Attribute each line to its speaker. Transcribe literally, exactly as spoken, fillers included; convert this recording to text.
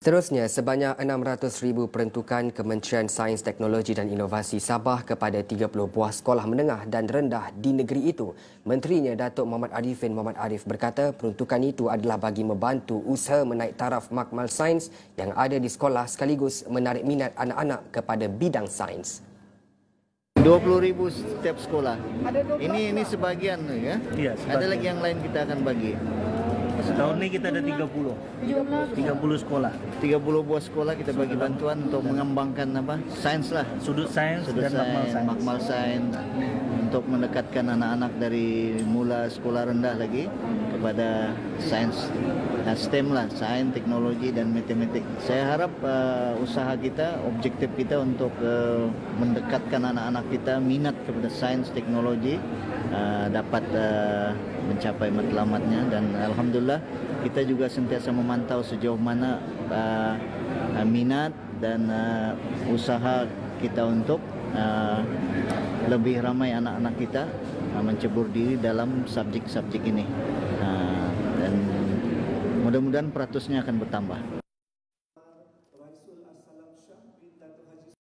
Speaker 1: Seterusnya, sebanyak enam ratus ribu peruntukan Kementerian Sains, Teknologi dan Inovasi Sabah kepada tiga puluh buah sekolah menengah dan rendah di negeri itu. Menterinya Datuk Muhammad Arifin Muhammad Arif berkata peruntukan itu adalah bagi membantu usaha menaik taraf makmal sains yang ada di sekolah sekaligus menarik minat anak-anak kepada bidang sains.
Speaker 2: dua puluh ribu setiap sekolah. Ini ini sebagian ya.
Speaker 3: Iya, sebagian.
Speaker 2: Ada lagi yang lain kita akan bagi.
Speaker 3: Tahun ini kita ada tiga puluh. tiga puluh sekolah.
Speaker 2: tiga puluh buah sekolah kita bagi bantuan untuk mengembangkan apa? Sains lah.
Speaker 3: Sudut sains
Speaker 2: Sudut
Speaker 3: dan makmal
Speaker 2: sains,
Speaker 3: sains.
Speaker 2: makmal sains untuk mendekatkan anak-anak dari mula sekolah rendah lagi kepada sains. Nah, STEM lah, sains, teknologi dan matematik. Saya harap uh, usaha kita, objektif kita untuk uh, mendekatkan anak-anak kita minat kepada sains, teknologi uh, dapat uh, mencapai matlamatnya, dan alhamdulillah kita juga sentiasa memantau sejauh mana uh, uh, minat dan uh, usaha kita untuk uh, lebih ramai anak-anak kita uh, mencebur diri dalam subjek-subjek ini. Uh, dan mudah-mudahan peratusnya akan bertambah.